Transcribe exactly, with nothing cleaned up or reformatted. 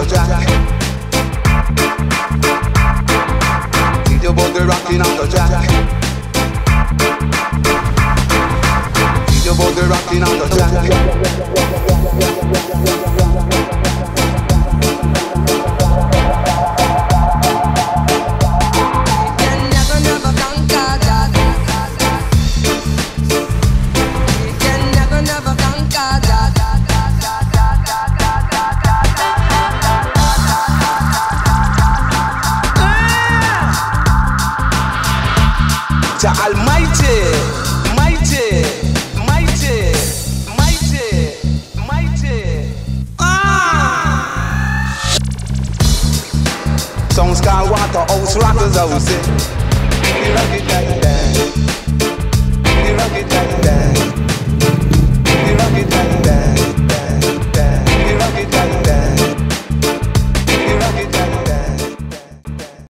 track. See the boogie rocking on the track. See the boogie rocking on the track. Jah Almighty, mighty, mighty, mighty, mighty. Ah! Some Skywalker house rockers house it. We rock it like that. We rock it like that.